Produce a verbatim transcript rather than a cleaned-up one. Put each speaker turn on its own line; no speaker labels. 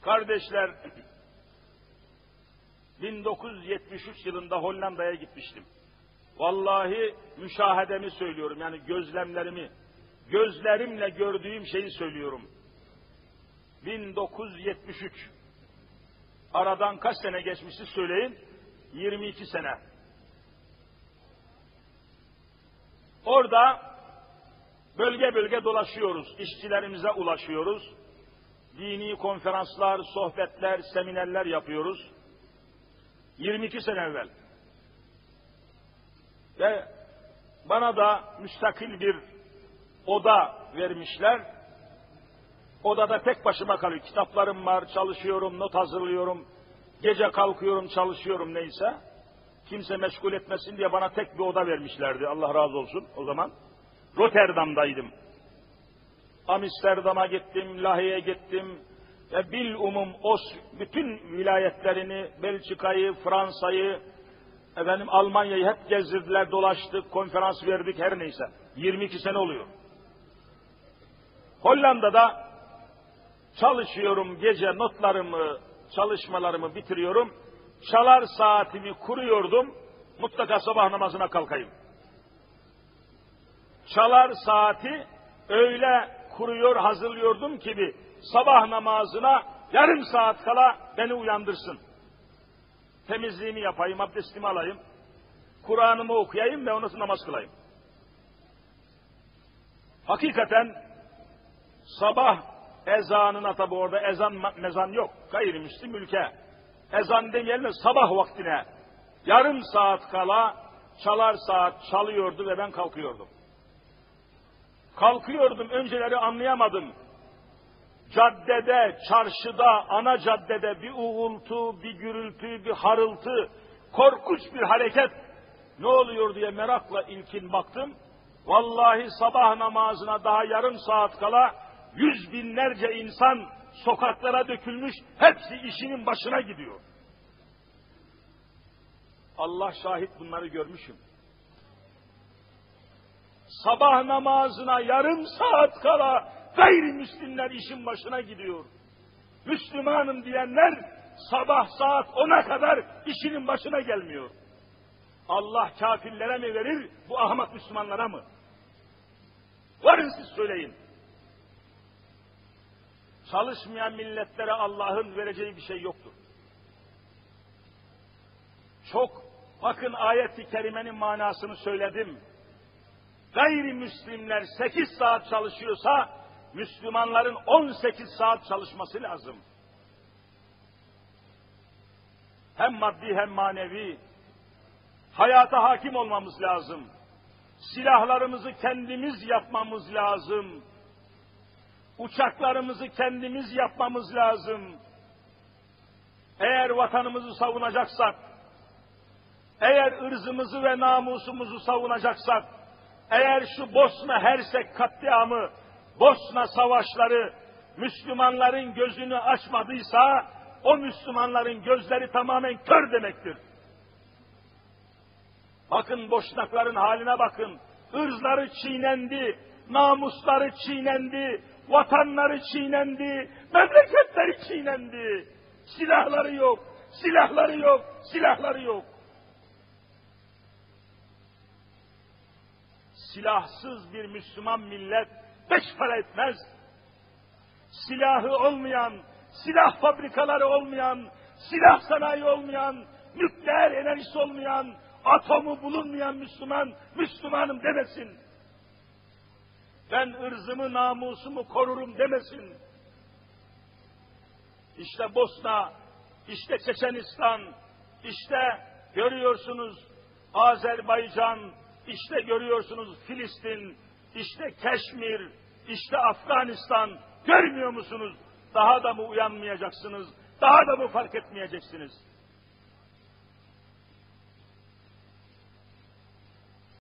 Kardeşler, bin dokuz yüz yetmiş üç yılında Hollanda'ya gitmiştim. Vallahi müşahedemi söylüyorum, yani gözlemlerimi, gözlerimle gördüğüm şeyi söylüyorum. bin dokuz yüz yetmiş üç, aradan kaç sene geçmişti söyleyin? yirmi iki sene. Orada bölge bölge dolaşıyoruz, işçilerimize ulaşıyoruz. Dini konferanslar, sohbetler, seminerler yapıyoruz. yirmi iki sene evvel. Ve bana da müstakil bir oda vermişler. Odada tek başıma kalıyor. Kitaplarım var, çalışıyorum, not hazırlıyorum. Gece kalkıyorum, çalışıyorum neyse. Kimse meşgul etmesin diye bana tek bir oda vermişlerdi. Allah razı olsun o zaman. Rotterdam'daydım. Amsterdam'a gittim, Lahey'e gittim. Ve bilumum o bütün vilayetlerini, Belçika'yı, Fransa'yı, efendim Almanya'yı hep gezdirdiler, dolaştık, konferans verdik, her neyse. yirmi iki sene oluyor. Hollanda'da çalışıyorum, gece notlarımı, çalışmalarımı bitiriyorum. Çalar saatimi kuruyordum, mutlaka sabah namazına kalkayım. Çalar saati öyle kuruyor, hazırlıyordum ki bir sabah namazına yarım saat kala beni uyandırsın. Temizliğimi yapayım, abdestimi alayım, Kur'an'ımı okuyayım ve ondan sonra namaz kılayım. Hakikaten sabah ezanına, tabi orada ezan mezan yok, gayrimüslim ülke. Ezan demeyelim, sabah vaktine yarım saat kala çalar saat çalıyordu ve ben kalkıyordum. Kalkıyordum, önceleri anlayamadım. Caddede, çarşıda, ana caddede bir uğultu, bir gürültü, bir harıltı, korkunç bir hareket. Ne oluyor diye merakla ilkin baktım. Vallahi sabah namazına daha yarım saat kala yüz binlerce insan sokaklara dökülmüş, hepsi işinin başına gidiyor. Allah şahit, bunları görmüşüm. Sabah namazına yarım saat kala gayrimüslimler işin başına gidiyor. Müslümanım diyenler sabah saat ona kadar işinin başına gelmiyor. Allah kafirlere mi verir, bu ahmak Müslümanlara mı? Varın siz söyleyin. Çalışmayan milletlere Allah'ın vereceği bir şey yoktur. Çok, bakın ayet-i kerimenin manasını söyledim. Gayrimüslimler sekiz saat çalışıyorsa, Müslümanların on sekiz saat çalışması lazım. Hem maddi hem manevi hayata hakim olmamız lazım. Silahlarımızı kendimiz yapmamız lazım. Uçaklarımızı kendimiz yapmamız lazım. Eğer vatanımızı savunacaksak, eğer ırzımızı ve namusumuzu savunacaksak, eğer şu Bosna Hersek katliamı, Bosna savaşları Müslümanların gözünü açmadıysa, o Müslümanların gözleri tamamen kör demektir. Bakın Boşnakların haline bakın. Irzları çiğnendi, namusları çiğnendi, vatanları çiğnendi, memleketleri çiğnendi. Silahları yok, silahları yok, silahları yok. Silahsız bir Müslüman millet beş para etmez. Silahı olmayan, silah fabrikaları olmayan, silah sanayi olmayan, nükleer enerjisi olmayan, atomu bulunmayan Müslüman, Müslümanım demesin. Ben ırzımı, namusumu korurum demesin. İşte Bosna, işte Çeçenistan, işte görüyorsunuz Azerbaycan, işte görüyorsunuz Filistin, işte Keşmir, işte Afganistan. Görmüyor musunuz? Daha da mı uyanmayacaksınız? Daha da mı fark etmeyeceksiniz?